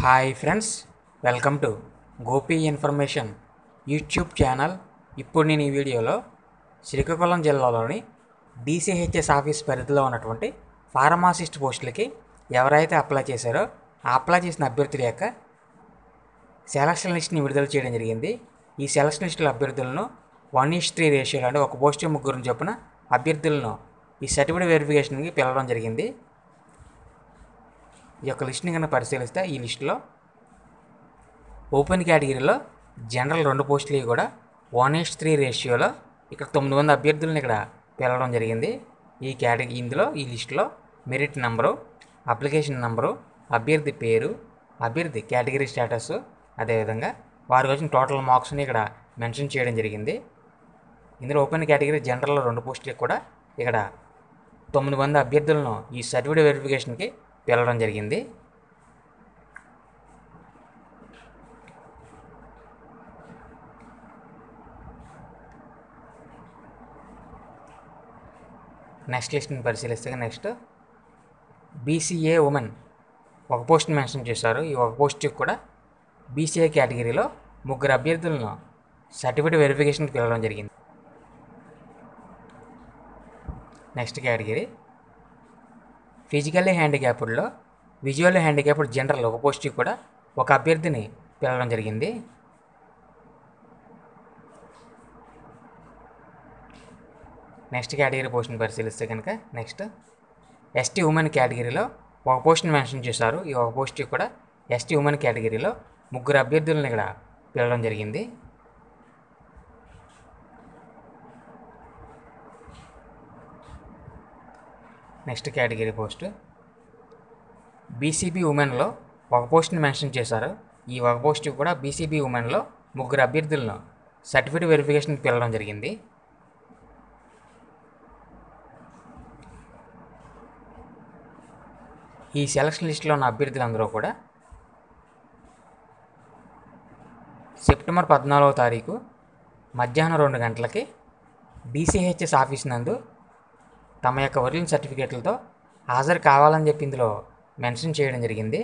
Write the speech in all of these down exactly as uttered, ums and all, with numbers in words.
Hi friends, welcome to Gopi information YouTube channel. ఇప్పుడు నేను ఈ వీడియోలో శ్రీకాకుళం జిల్లాలోని డీసీహెచ్ఎస్ ఆఫీస్ పరిధిలో ఉన్నటువంటి ఫార్మాసిస్ట్ పోస్టులకి ఎవరైతే అప్లై చేశారో ఆ అప్లై చేసిన అభ్యర్థుల యొక్క సెలక్షన్ లిస్ట్ని విడుదల చేయడం జరిగింది. ఈ సెలక్షన్ లిస్టుల అభ్యర్థులను వన్ ఈస్ త్రీ రేషియోలో అంటే ఒక పోస్టు ముగ్గురు చొప్పున అభ్యర్థులను ఈ సర్టిఫికేట్ వెరిఫికేషన్కి పిలవడం జరిగింది. ఈ యొక్క లిస్ట్ని కనుక పరిశీలిస్తే ఈ లిస్టులో ఓపెన్ కేటగిరీలో జనరల్ రెండు పోస్టులు కూడా వన్ ఈస్ త్రీ రేషియోలో ఇక్కడ తొమ్మిది మంది అభ్యర్థులను ఇక్కడ పిలవడం జరిగింది. ఈ కేటగిరీ ఇందులో ఈ లిస్టులో మెరిట్ నెంబరు, అప్లికేషన్ నెంబరు, అభ్యర్థి పేరు, అభ్యర్థి కేటగిరీ స్టేటస్, అదేవిధంగా వారికి వచ్చిన టోటల్ మార్క్స్ని ఇక్కడ మెన్షన్ చేయడం జరిగింది. ఇందులో ఓపెన్ కేటగిరీ జనరల్లో రెండు పోస్టులకు కూడా ఇక్కడ తొమ్మిది మంది అభ్యర్థులను ఈ సర్టిఫికేట్ వెరిఫికేషన్కి పిలవడం జరిగింది. నెక్స్ట్ లిస్ట్ని పరిశీలిస్తే నెక్స్ట్ బీసీఏ ఉమెన్ ఒక పోస్ట్ని మెన్షన్ చేశారు. ఈ ఒక పోస్ట్కి కూడా బీసీఏ కేటగిరీలో ముగ్గురు అభ్యర్థులను సర్టిఫికేట్ వెరిఫికేషన్కి పిలవడం జరిగింది. నెక్స్ట్ కేటగిరీ ఫిజికల్లీ హ్యాండిక్యాప్డ్లో విజువల్లీ హ్యాండిక్యాప్డ్ జనరల్ ఒక పోస్ట్కి కూడా ఒక అభ్యర్థిని పిలవడం జరిగింది. నెక్స్ట్ కేటగిరీ పోస్ట్ని పరిశీలిస్తే కనుక నెక్స్ట్ ఎస్టీ ఉమెన్ కేటగిరీలో ఒక పోస్ట్ని మెన్షన్ చేశారు. ఈ ఒక పోస్ట్కి కూడా ఎస్టీ ఉమెన్ కేటగిరీలో ముగ్గురు అభ్యర్థులను ఇక్కడ పిలవడం జరిగింది. నెక్స్ట్ కేటగిరీ పోస్ట్ బీసీబీ ఉమెన్లో ఒక పోస్ట్ని మెన్షన్ చేశారు. ఈ ఒక పోస్ట్కి కూడా బీసీబీ ఉమెన్లో ముగ్గురు అభ్యర్థులను సర్టిఫికేట్ వెరిఫికేషన్కి పిలవడం జరిగింది. ఈ సెలక్షన్ లిస్టులో ఉన్న అభ్యర్థులందరూ కూడా సెప్టెంబర్ పద్నాలుగవ తారీఖు మధ్యాహ్నం రెండు గంటలకి డీసీహెచ్ఎస్ ఆఫీస్ నందు తమ యొక్క ఒరిజినల్ సర్టిఫికేట్లతో హాజరు కావాలని చెప్పి ఇందులో మెన్షన్ చేయడం జరిగింది.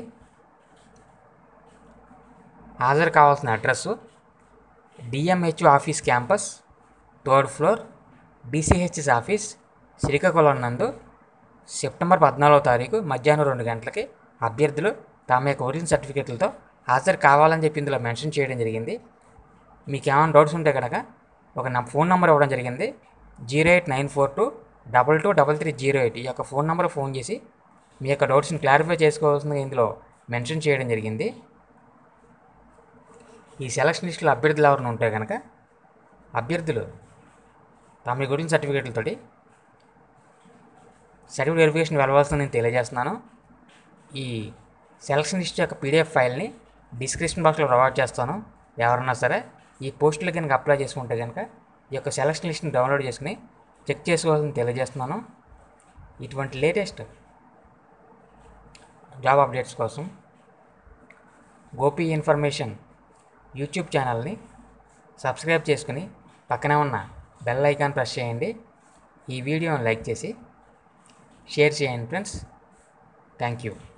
హాజరు కావాల్సిన address DMHO office campus, third floor, DCHS office, Srikakulam నందు సెప్టెంబర్ పద్నాలుగవ తారీఖు మధ్యాహ్నం రెండు గంటలకి అభ్యర్థులు తమ యొక్క ఒరిజినల్ సర్టిఫికేట్లతో హాజరు కావాలని చెప్పి ఇందులో మెన్షన్ చేయడం జరిగింది. మీకు ఏమైనా డౌట్స్ ఉంటే కనుక ఒక నా ఫోన్ నెంబర్ ఇవ్వడం జరిగింది, zero eight nine four two double two double three zero eight. ఈ యొక్క ఫోన్ నెంబర్ ఫోన్ చేసి మీ యొక్క డౌట్స్ని క్లారిఫై చేసుకోవాల్సిందిగా ఇందులో మెన్షన్ చేయడం జరిగింది. ఈ సెలక్షన్ లిస్టులో అభ్యర్థులు ఎవరైనా ఉంటే కనుక అభ్యర్థులు తమ గురించి సర్టిఫికేట్లతోటి సర్టిఫికేట్ వెరిఫికేషన్ వెళ్ళవలసిందని నేను తెలియజేస్తున్నాను. ఈ సెలక్షన్ లిస్ట్ యొక్క పీడిఎఫ్ ఫైల్ని డిస్క్రిప్షన్ బాక్స్లో ప్రొవైడ్ చేస్తాను. ఎవరన్నా సరే ఈ పోస్టులు కనుక అప్లై చేసుకుంటే కనుక ఈ యొక్క సెలక్షన్ లిస్ట్ని డౌన్లోడ్ చేసుకుని చెక్ చేసుకోవాలని తెలియజేస్తున్నాను. ఇటువంటి లేటెస్ట్ జాబ్ అప్డేట్స్ కోసం గోపి ఇన్ఫర్మేషన్ యూట్యూబ్ ఛానల్ని సబ్స్క్రైబ్ చేసుకుని పక్కనే ఉన్న బెల్ ఐకాన్ ప్రెస్ చేయండి. ఈ వీడియోని లైక్ చేసి షేర్ చేయండి ఫ్రెండ్స్. Thank you.